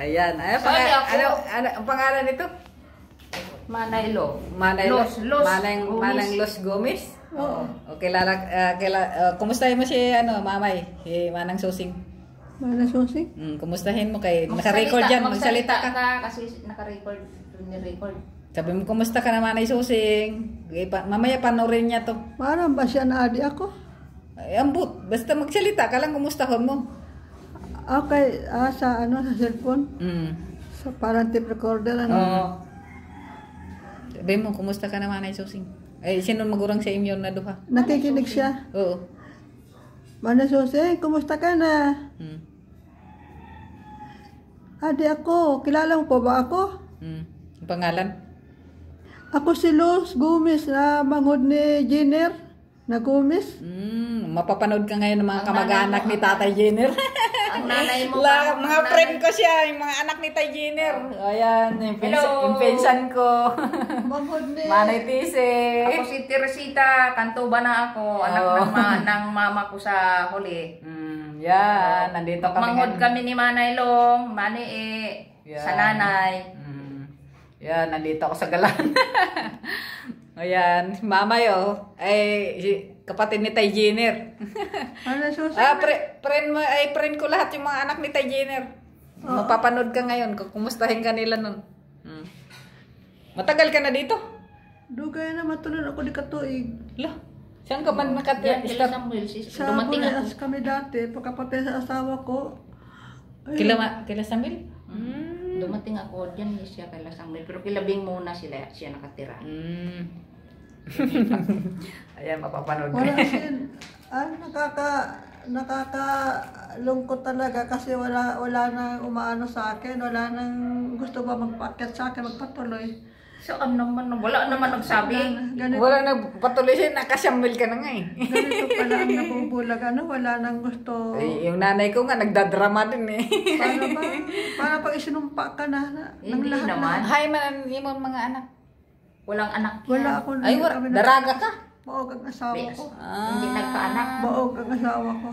Ayan. Ang pangalan nito? Manaylo. Manang Los Gomez. Oo. O kumustahin mo si Mamay, si Manang Susing. Manang Susing? Kumustahin mo kay naka-record yan, magsalita ka. Kasi naka-record, ni-record. Sabi mo kumusta ka naman ay Susing. Mamaya panoorin niya to. Parang ba siya na adi ako? Ay, ambot, basta magsalita ka lang kumustahon mo. Okay, sa cellphone. Sa parang tape recorder Oo. Sabi mo kumusta ka naman ay Susing. Ay, sino magurang sa inyo na duha? Nakikinig siya. Oo. Manang Susing, kumusta ka na? Adi ako, kilala mo pa ba ako? Ang pangalan? Ako si Los Gomez na mangod ni Jenner na Gomez. Mapapanood ka ngayon ng mga kamag-anak ni Tatay Jenner. Ang nanay mo mga friend ko siya, yung mga anak ni Tay Jenner. Ayan, yung pinsan ko. Mangod ni Manay Tise. Ako si Teresita, kantuba na ako, anak ng mama ko sa huli. Yan, nandito kami. Manghod kami ni Manay Long, sa nanay. Yan, nandito ako sa galan. Ayan, mama yo, ay kapatid ni Tay Jenner. Manang Susing. Friend ko lahat yung mga anak ni Tay Jenner. Mapapanood ka ngayon, kumustahin ka nila nun. Matagal ka na dito? Dugay na matulon ako di katuig. Lah, saan ka ba Yan, nakatira? kila Samuel, Sa dumating ako. Bulas kami dati, pagkapatay sa asawa ko. Kila Samuel? Dumating ako, dyan siya kila Samuel. Pero kilabing muna siya nakatira. Ayan, mapapanood ka. Wala kasi, nakakalungkot talaga kasi wala nang umaano sa akin, wala nang gusto ba magpaakyat sa akin, magpatuloy. So, wala naman nagsabi. Wala nagpatuloy siya, nakasambil ka na nga eh. Ganito pala ang nabubulag, wala nang gusto. Ay, yung nanay ko nga, nagdadrama din eh. Para pag isinumpa ka na ng Hindi lahat naman. Hay man, yung mga anak. Walang anak yan. Wala ako Ay, daraga ka? Baog ang asawa ko. Hindi nagkaanak. Baog ang asawa ko.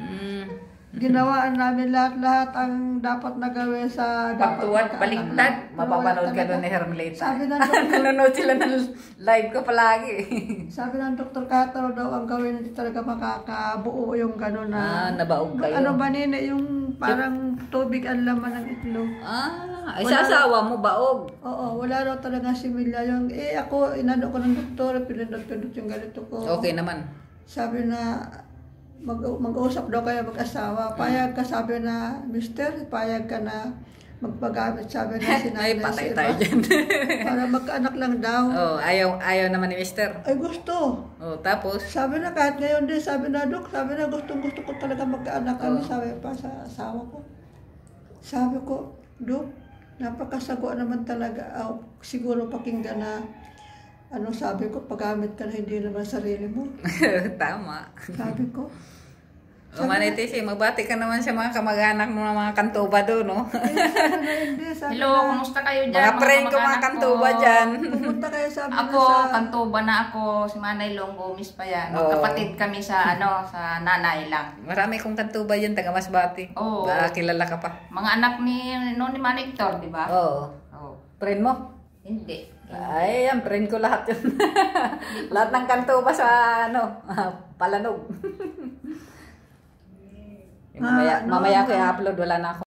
Ginawaan namin lahat ang dapat na gawin sa Pagtuwad, baliktad. Mapapanood ka doon ni Hermelita. Sabi ng doktor, Nanonood sila ng live ko palagi. sabi ng Dr. Cataro daw ang gawin, hindi talaga makakabuo yung gano'n na. Nabaog kayo. Ano ba nini, yung parang tubig ang laman ng itlog. Ay sasawa mo baog. Oo, wala raw talaga similya yung, ako, inano ko ng doktor, pinindot-pindot yung ganito ko. Okay naman. Sabi na, mag-usap daw kayo mag-asawa. Payag ka, sabi na, Mister, payag ka na magpagamit, sabi na sinanay. Ay, patay tayo dyan. Para magkaanak lang daw. Ayaw naman ni Mister. Ay, gusto. Tapos? Sabi na, kahit ngayon din, sabi na, Dok, sabi na, gusto ko talaga magkaanak kami, sabi pa sa asawa ko. Sabi ko, Dok, napakasago naman talaga. Siguro pakinggan na, sabi ko, paggamit ka na hindi naman sarili mo. Tama. Sabi ko. Manay Tise, magbati ka naman sa mga kamag-anak mo ng mga kantuba doon, no? Hello, kumusta kayo dyan? Mga friend ko mga kantuba dyan. Pumunta kayo sa Ako, kantuba na ako. Si Manay Long Gomez pa yan. Kapatid kami sa sa nanay lang. Marami kong kantuba yan, taga Masbati. Oo. Kilala ka pa. Mga anak ni Manay Hector, di ba? Oo. Friend mo? Hindi. Ay, yan, friend ko lahat yun. Lahat ng kantuba sa Palanog. Mamaya ko i-upload, wala na ako.